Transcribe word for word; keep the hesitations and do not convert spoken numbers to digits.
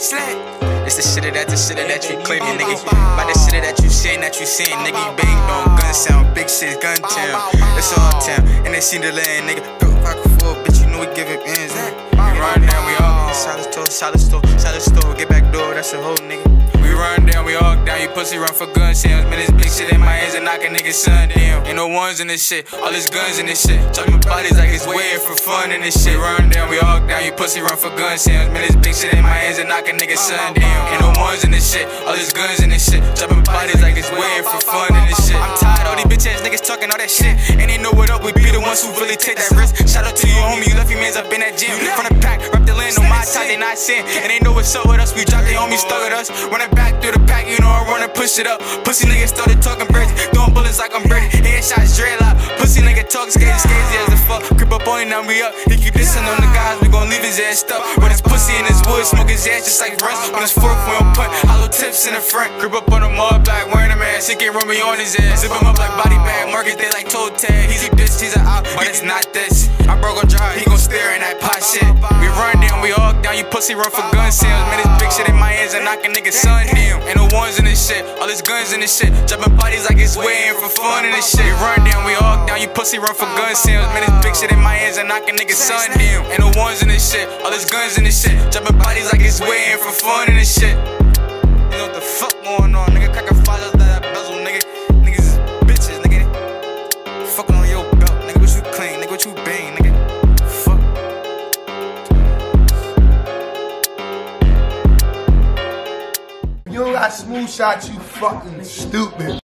Slat. It's the shit that the shit that you claiming, nigga. By the shit that you saying, that you saying, nigga. You bang on gun sound, big shit, gun town. It's all town, and they see the land, nigga. Go back and forth, bitch, you know we giving ends. We run down, we all solid store, solid store, solid store. Get back door, that's a whole nigga. We run down, we all down. You pussy run for gun sounds. Man, this big shit in my hands and knock a nigga son down. Ain't no ones in this shit, all this guns in this shit. Talking bodies like it's waiting for fun in this shit. Run down, we all down. You pussy run for gun sounds. Man, this big shit in my hands and knock a nigga son down. Ain't no ones in this shit, all this guns in this shit. Jumping bodies like it's waiting for fun in this shit. I'm tired of all these bitch ass niggas talking all that shit. And they know what up, we be the ones who really take that risk. Shout out to you, homie, you left your mans up in that gym. From the pack, rep the land on my top, they not sin. And they know what's up with us, we drop they homies stuck with us. Running back through the pack, you know I run and push it up. Pussy niggas started talking Brady, throwing bullets like I'm Brady. Headshots dreadlock, pussy nigga talking skazy, skazy as the fuck. Creep up on him, now we up. He keep dissing on the guys, we gon' leave his ass stuck. With his pussy in his wood, smoke his ass just like rust. On his fork, we don't put hollow tips in the front. Creep up on him all black, wearing a mask, he can run me on his ass. Zip him up like body bag, market they like toe tag. He's a bitch, he's a out, but it's not this. I broke a dry, he gon' stare in that pot shit. We run down, we all down, you pussy run for gun sales. Man, this big shit in my hands and knock a nigga son down. Ain't no ones in this shit, all this guns in this shit. Jumping bodies like it's waiting for fun in this shit. We run down, we all down, you pussy run for gun sales. Man, this big shit in my hands and knock a nigga son down. Ain't no ones in this shit, all this guns in this shit. Jumping bodies like it's waiting for fun in this shit. You know what the fuck going on, nigga? Crack a fire that bezel, nigga. Niggas is bitches, nigga. Fucking on your belt, nigga. What you clean, nigga? What you bang, nigga? Fuck. You don't got smooth shots, you fucking stupid.